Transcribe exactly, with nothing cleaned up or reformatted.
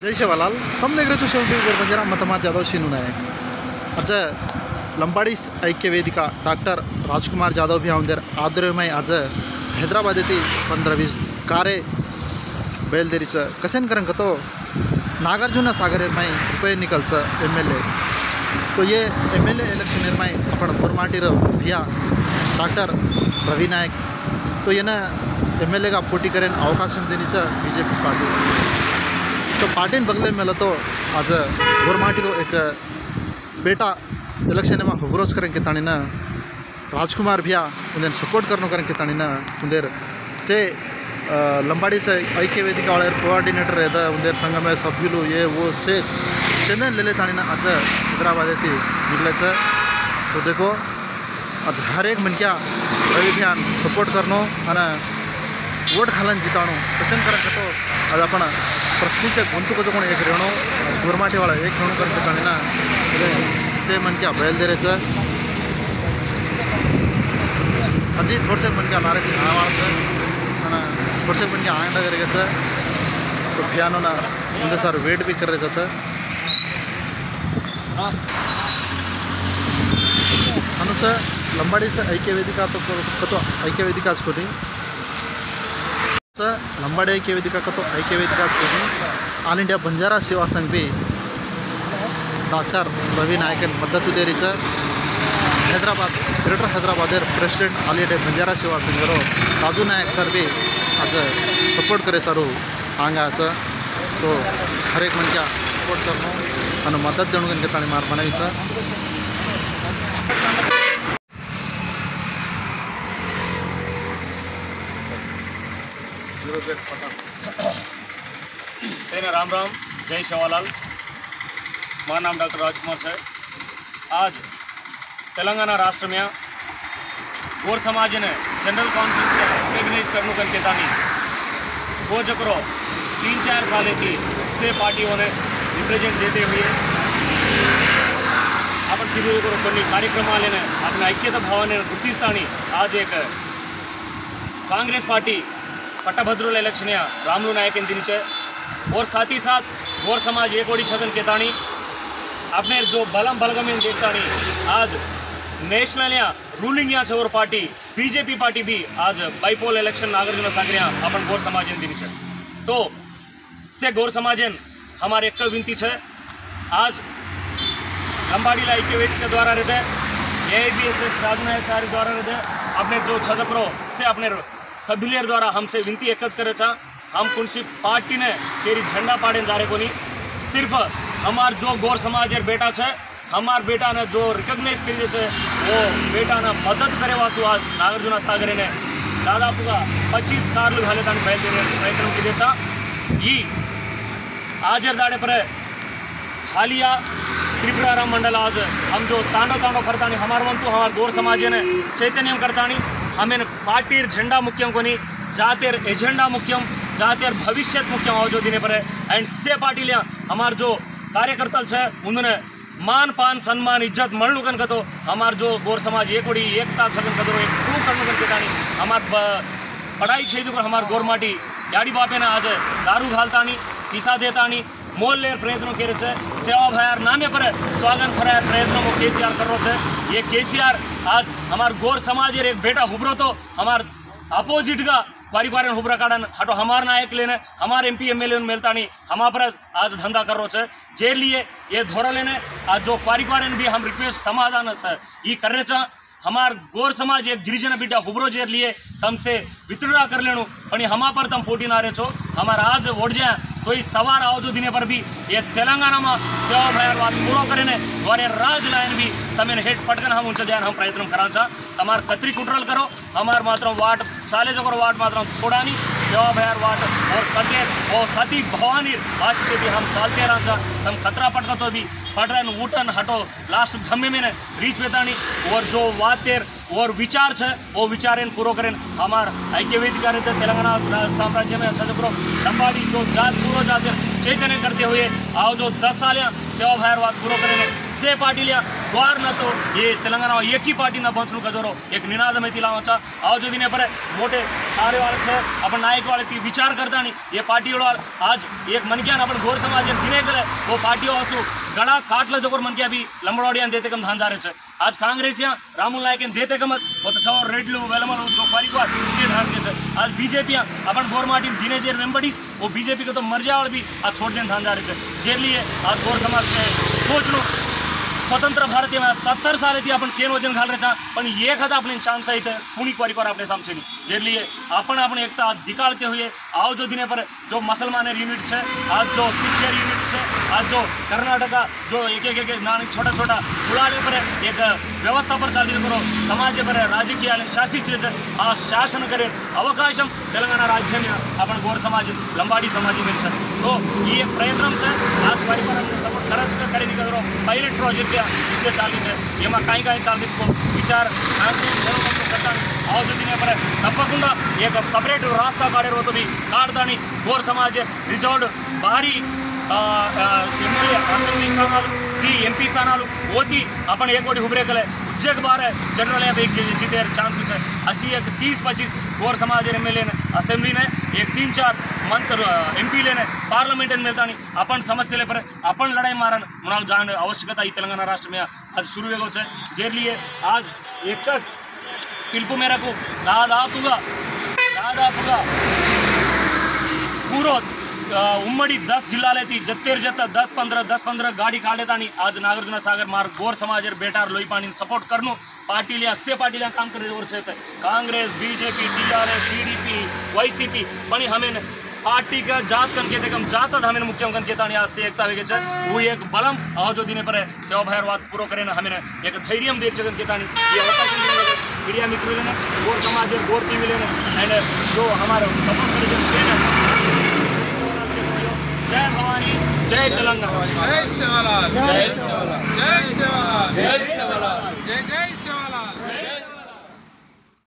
जय शिवलाल तम देख रहे शेवटी गोरबंजारा मतमार जाधव शीनू नायक आज लंबाड़ी ऐक्य वेदिका डॉक्टर राजकुमार जाधव भी आउंदर आदरमय आज हैदराबाद येथील पंधरा वीस कार्य बयलदेरीचं कसेन करें तो नागार्जुन सागर निर्माय उपय निकलचं एम एल ए तो ये एम एल ए इलेक्शन निर्माय अपन बोरमाटीर भिया डॉक्टर रवि नायक तो ये एम एल ए का पोटी करें अवकाश देनीचं बीजेपी पार्टी तो पार्टी बगले में तो आज बोरमाटीरो एक बेटा इलेक्शन में विरोध करें के तानी ना राजकुमार भिया उन्हें सपोर्ट करने करें के तानी ना उन्हें से लंबाड़ी से ऐक्य वेदिका वाले कोऑर्डिनेटर रहता है उन्हें संघ में सभ्युलू ये वो से चेन्नई ले लेता ना आज हैदराबाद थी निकले तो देखो आज हर एक मन क्या रवि भियान सपोर्ट करनो और वोट घालन जिताणो कसेन करें तो आज अपन प्रश्नीचे गोंतुक जो एक रेणू बोरमाटी वाला एक रेणू करते ना से मन क्या बयलदेरेचं अजी थोड़से मन क्या नारे आवाज़ थोड़से मन क्या आंड करेगा तो भियानो ना उनके सार वेट भी कर रहे जाता अनुसार लंबाड़ी से ऐक्य वेदिका तो कतो ऐक्य वेदिका को लंबाड़ी ऐक्य वेदिका का तो ऐक्य वेदिका ऑल इंडिया बंजारा सेवा संघ भी डॉक्टर रवि नायक मदत दे रही Hyderabad greater Hyderabad president all India Banjara Seva Sangh Raju नायक सर भी आज सपोर्ट करे सर आंगा तो हर एक मन क्या सपोर्ट करनो और मदत देणु के ताणी मार बनायचं सेना राम राम जय शिवलाल मारा नाम डॉक्टर राजकुमार है। आज तेलंगाना राष्ट्र में गोर समाज ने जनरल काउंसिल से रिकग्नाइज करने करके तानी वो जकरो तीन चार साल की से पार्टियों ने रिप्रेजेंट देते हुए अपन किसी को कार्यक्रम ने अपने ऐक्यता भावने गुर्तिस्तानी आज एक कांग्रेस पार्टी पट्टभद्रुल इलेक्शन रामुलु नायक दिन और साथ ही साथ गोर समाज एक ओडी छगन केतानी अपने जो बलम बलगम देखतानी आज नेशनल या रूलिंग या चवर पार्टी बीजेपी पार्टी भी आज बाइपोल इलेक्शन नागार्जुन सागर अपन गोर समाज दिन तो से गोर समाजन हमारे एक विनती है आज लंबाड़ी ऐक्य वेदिका द्वारा रहते A B S S Raju Nayak सारी द्वारा रहते अपने जो छजकरो से अपने सभ्युलियर द्वारा हमसे विनती एक करे था हम कुछ पार्टी ने तेरी झंडा पाड़े जा रहे को नहीं सिर्फ हमार जो गोर समाज बेटा है हमार बेटा ने जो रिकग्नाइज करी है वो बेटा ने मदद करे वासु आज नागार्जुन सागर ने दादापुगा पच्चीस कार्ल घाले बयलदेरे प्रयत्न किए आजर दाड़े पर हालिया त्रिपुराराम मंडल आज हम जो तांडव तांडव करता हमार वंतु हमार गोर समाज ने चैतन्य करता हमें पार्टी झंडा मुख्यम को नहीं जातेर एजेंडा मुख्यम जातेर भविष्य मुख्यम हो जो दिन पर एंड से पार्टी लिया हमार जो कार्यकर्ता है उन्होंने मान पान सम्मान इज्जत मणुकन का तो हमार जो गोर समाज एक ओडी एकता छगन कदरो एक प्रूव करने के तानी हमार पढ़ाई छेद पर हमार गोर माटी याड़ी बापे ना आज दारू घालतानी पीसा देतानी मोल लेर प्रयत्नों के रहे सेवा भयार नामे पर स्वागत फरायर प्रयत्नों को के सी आर कर रहे थे ये के सी आर आज हमार गोर समाज एक बेटा हुबरो तो हमार अपोजिट का क्वारिक्वारन हुबरा काड़न हटो हमार नायक लेने हमार M P M L A मिलतानी हमार पर आज धंधा कर रहे थे जे लिए ये धोरा लेने आज जो क्वारिक्वारन भी हम रिक्वेस्ट समाधान ये कर रहे चाह हमार गोर समाज एक गिरिजन बिड्डा हुबरो जेर लिए तम से वित्ड्रा कर लेणु पण हमा पर तम पोटी ना रहे छो हमार आज वोट जाए तो इस सवार आओ जो दिने पर भी ये तेलंगाना में सेवा भयार बात पूरा करें द्वारे राज लाइन भी तमें हेट पटकन हम उनसे जाए हम प्रयत्न करा चा तमार कतरी कुटरल करो हमार मात्र वाट चाले जो वाट मात्र छोड़ा नहीं सेवा भयार वाट और सत्य और सती भवानी भाष से भी हम चालते रहा तम खतरा पटका तो भी पटरन उठन हटो लास्ट घम्मे में रीच वेतानी और जो वातेर और विचार है वो विचार पूरा करें हमार ऐक्य वेदिका रहते तेलंगाना साम्राज्य में अच्छा जो लंबाड़ी जो जात पूरा जाते चैतन्य करते हुए आओ जो दस साल सेवा भयार बात पूरा करें से पार्टी लिया द्वार न तो ये तेलंगाना एक ही पार्टी न बंचनु कदरो एक निनाद में तिला वचा आओ जो दिन पर मोटे सारे वाले छे अपन नायक वाले ती विचार करता नहीं ये पार्टी वाला आज एक मन क्या अपन घोर समाज दिने करे वो पार्टी वासु गड़ा काटला जोर मन क्या अभी लंबड़वाड़ियां देते कम धान जा रहे छे आज कांग्रेस या रामुल नायक देते कम वो तो सौ रेडलू वेलमल जो परिवार से धास के छे आज बीजेपी अपन घोर माटी दिने जेर वेंबडी वो बीजेपी को तो मर जाए और भी आज छोड़ देने धान जा रहे छे जेर लिए आज घोर समाज से सोच लो स्वतंत्र भारतीय में सत्तर साल थी अपन केन वजन घाल रहे पण एक हद अपने चांस आई पुणी परिवार अपने सामने नहीं जे लिए अपन अपने एकता दिखाते हुए आओ जो दिन पर जो मुसलमान यूनिट है आज जो सिख यूनिट है आज जो कर्नाटका जो एक एक एक नानी छोटा छोटा कुलाड़े पर एक व्यवस्था पर चालित करो समाज पर राजकीय शासित आ शासन करे अवकाश तेलंगाना राज्य में अपन गौर समाज लंबाड़ी समाज मिल तो ये प्रयत्न से आज परिवार सपोर्ट खर्च करे करो पायलट प्रोजेक्ट इससे चालू है ये कहीं कहीं चालू विचार करता आओ जो दिन पर तपकुंडा एक सपरेट रास्ता काड़े तो भी काड़दानी गौर समाज रिजर्व भारी एमएलए असेंब्ली स्थान ती एमपी स्थान होती अपन एक कोटी उभरे कले उज्जैन बार जनरल एक जीते चांसेस है असी एक तीस पच्चीस गौर समाज एम एल ए ने असेंबली ने एक तीन चार मंत्र एम पी ने पार्लियामेंट मिलता नहीं अपन समस्या पर अपन लड़ाई मारन मुना जान आवश्यकता ही तेलंगाना राष्ट्र में आज शुरू हो गए जे लिए आज एक पिलपु मेरा को दादापुगा दादापुगा पूरा उम्मड़ी दस जिले थी जत्तेर जत्ता दस पंद्रह दस पंद्रह गाड़ी काढ़ता नहीं आज नागार्जुन सागर मार्ग गौर समाज बेटार लोईपाणी सपोर्ट करनो पार्टी लिया अस्से पार्टी लिया काम करे और छे Congress BJP TRS TDP YCP पण हमें पार्टी का जात कनके देखम जात हमें मुख्य कनके तानी आज से एकता वेगे वो एक बलम आओ जो दिन पर सेवा भैरवाद पूरा करे हमें एक धैर्य दे कनके तानी ये अवकाश मीडिया मित्रों ने गौर समाज गौर टीवी लेने एंड जो हमारा सपोर्ट करे जय भवानी जय तेलंगाना जय शिवलाल जय शिवलाल जय शिवलाल जय